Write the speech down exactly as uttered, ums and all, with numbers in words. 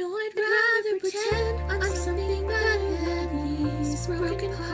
No, I'd rather pretend I'm something better than these broken hearts.